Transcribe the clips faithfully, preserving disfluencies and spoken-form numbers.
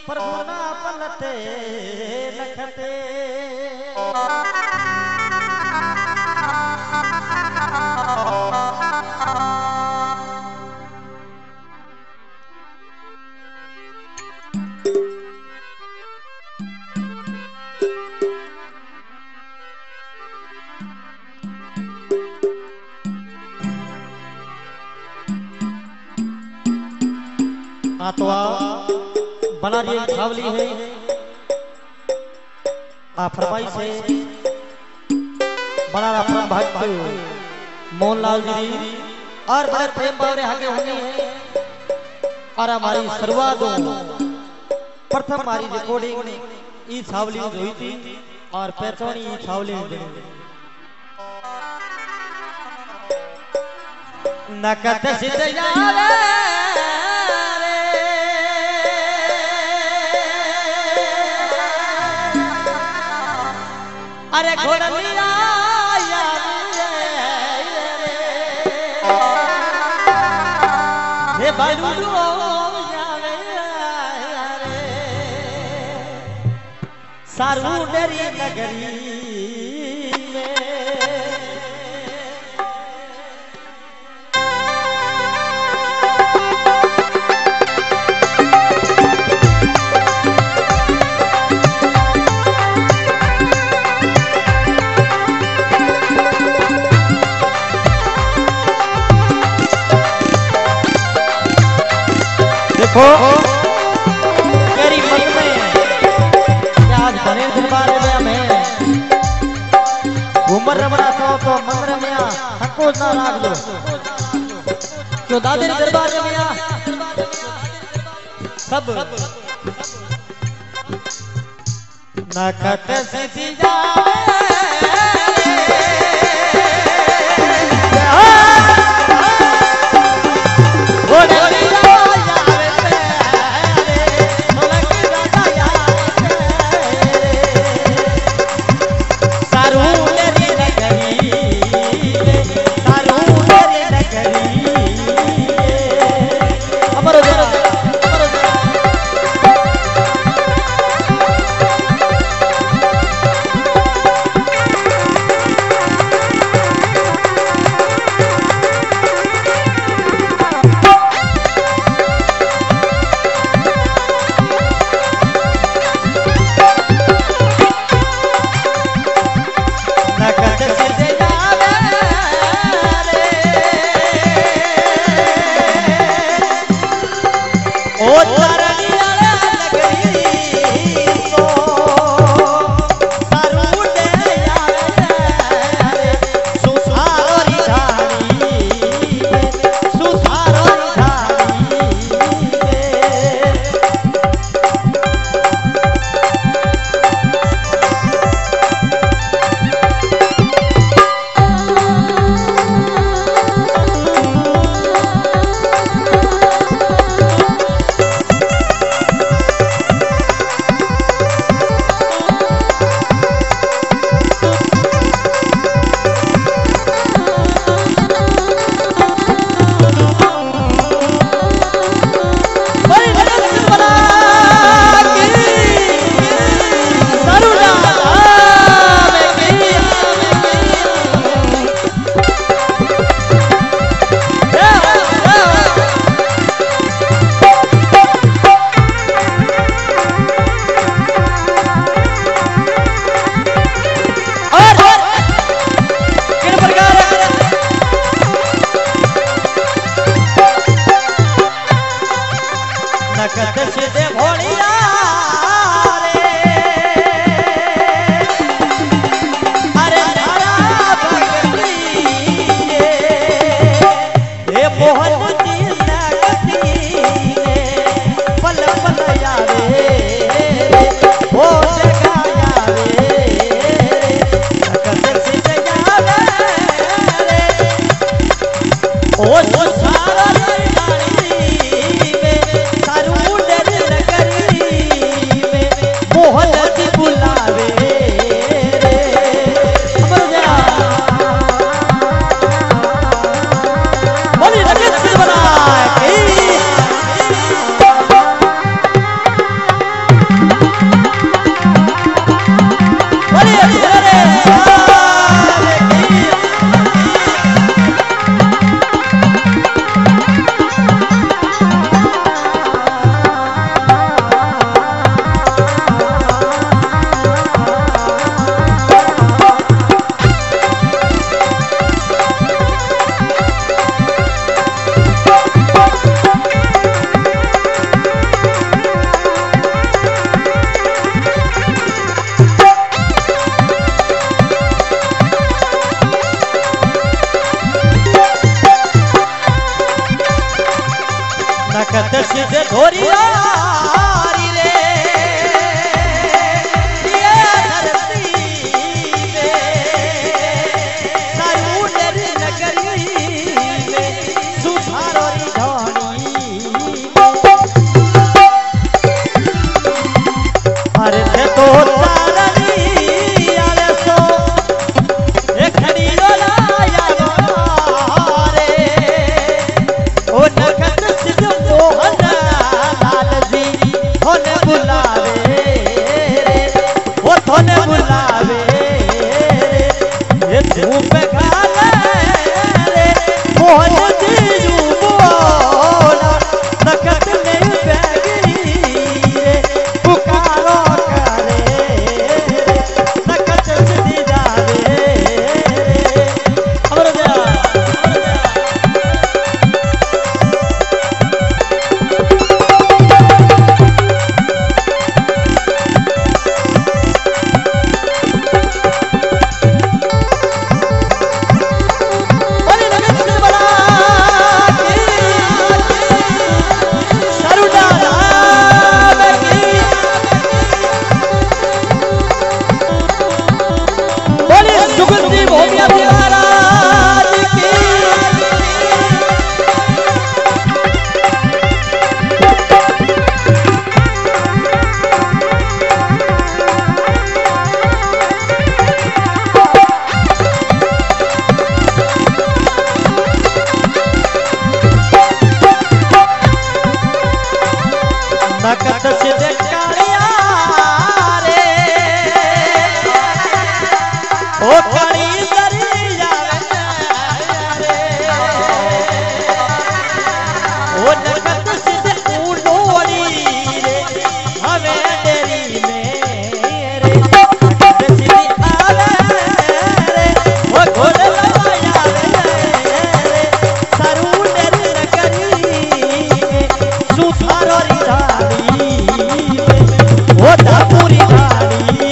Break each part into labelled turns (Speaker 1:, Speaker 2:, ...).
Speaker 1: प्रभु ना पलटे लखते तो बना रही छावली है आ फरमाई से बना रहा भक्त मोहनलाल जी और बड़े प्रेम बावरे आगे होंगे और हमारी शुरुआत प्रथम हमारी रिकॉर्डिंग ई छावली में हुई थी और पहचानी ई छावली में नकत सिद्ध यारे अरे घोड़लिया हे बालू सारू डरी नगरी देखो मेरी मन में आज बने दरबार में हमें घूमर रमना तो तो मंदिर में हको ना राख दो क्यों दादे दरबार में सब नखत सिद्धि जावे नकत सिद्ध कालिया रे ओ काली दरिया रे ओ नकत सिद्ध उडोरी रे हवे डेरी में रे नकत सिद्ध आवे रे ओ घोर लगाया रे सारू डेरी न करी सुथारो री धाड़ी ओ धापुरी धाड़ी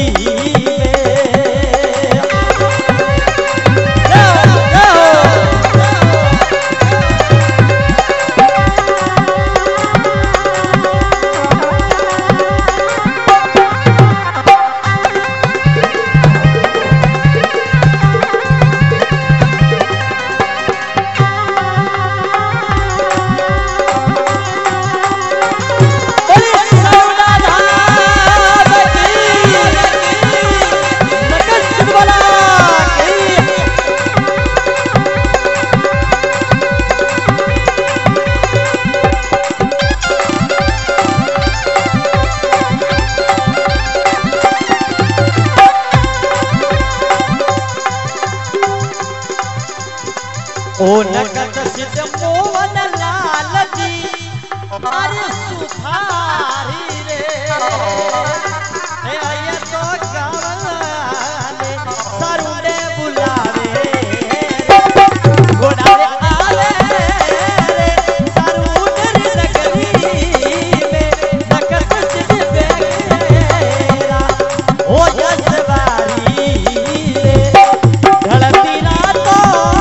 Speaker 1: ओ नकत सिद्ध मोहन लाल जी अरे सुधारी रे ए आया तो गावले सरुने बुलावे गोडारे आवे रे सरुने नगरी में नकत सिद्ध बेरा ओ जसवारी रे ढलती रातों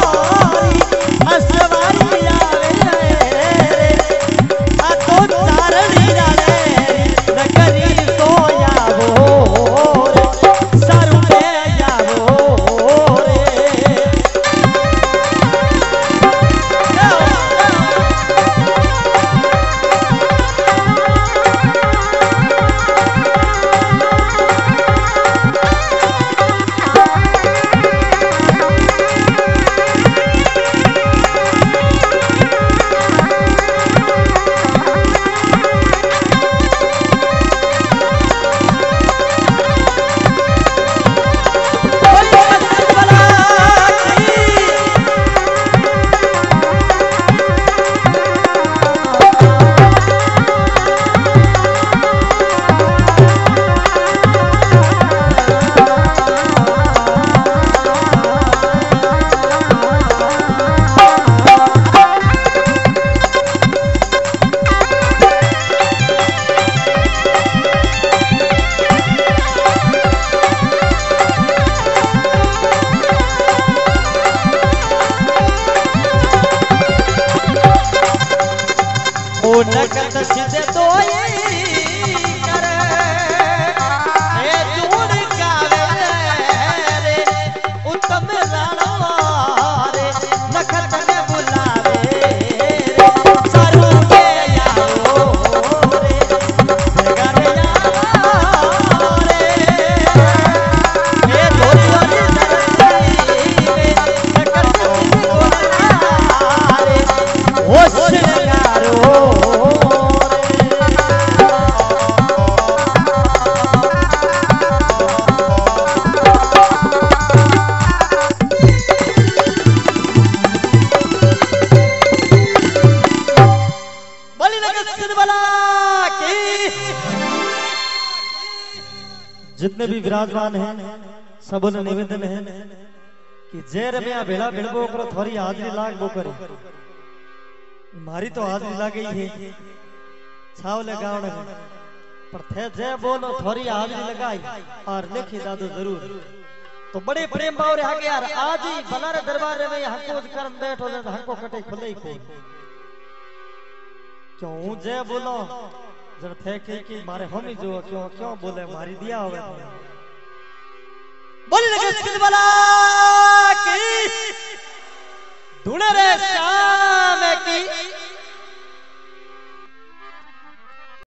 Speaker 1: नकत सिद्ध दोई करे ए जोड़ गावे रे उत्तम राणा रे नखत में बुलावे रे सरू के आओ रे जगरे आओ रे ए धोरी सरस्वती रे नकत सिद्ध बोला रे होश लगारो जितने भी विराजमान हैं सबन निवेदन है कि जेर में भेड़ा भेड़बो करो थोड़ी हाजरी लाग बो करे मारी तो हाजरी लागे ही है छाव लगावण है पर थे जे बोलो थोड़ी हाजरी लगाई और लिखी दादो जरूर तो बड़े प्रेम भाव रे आगे यार आज ही बलारे दरबार में हको करम बैठो ने हको कटे खुले ही को क्यों जे बोलो जब थे के कि मारे हम ही जो क्यों क्यों बोले मारी दिया होवे बोल लगे वाला